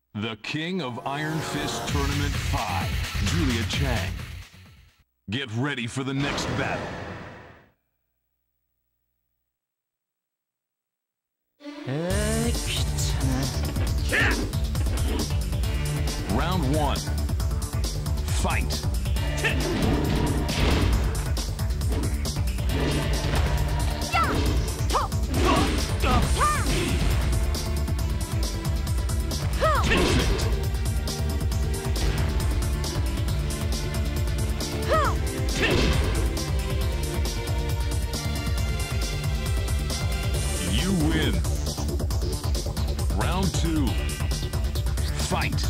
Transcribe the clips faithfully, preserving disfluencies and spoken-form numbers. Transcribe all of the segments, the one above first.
The King of Iron Fist Tournament five, Julia Chang. Get ready for the next battle. Round one. Fight. You win. Round two. Fight.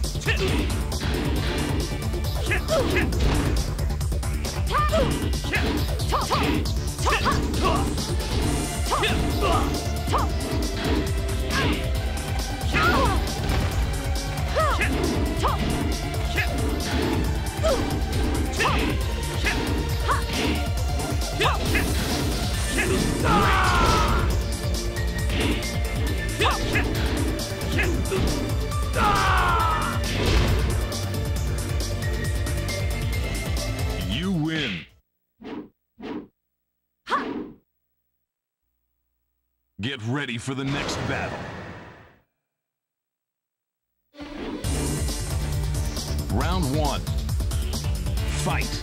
You win. Get ready for the next battle. Round one. Fight.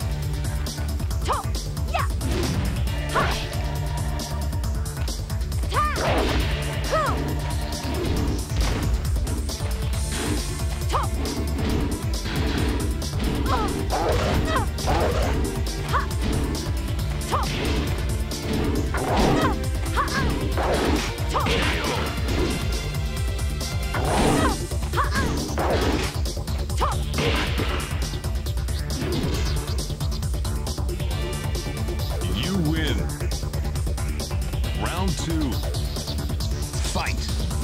You win. Round two. Fight.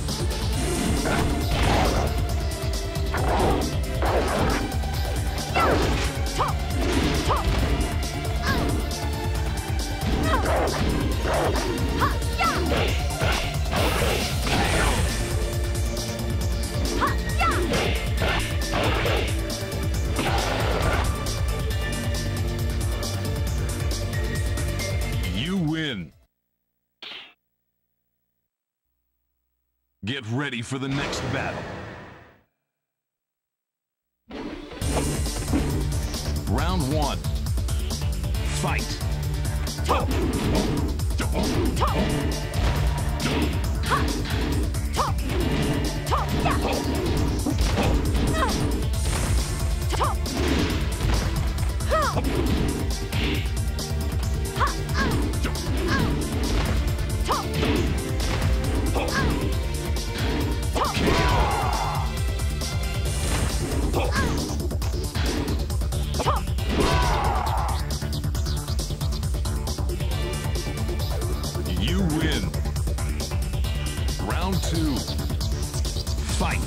You win. Get ready for the next battle. Round one. Fight. You win. Round two. Fight.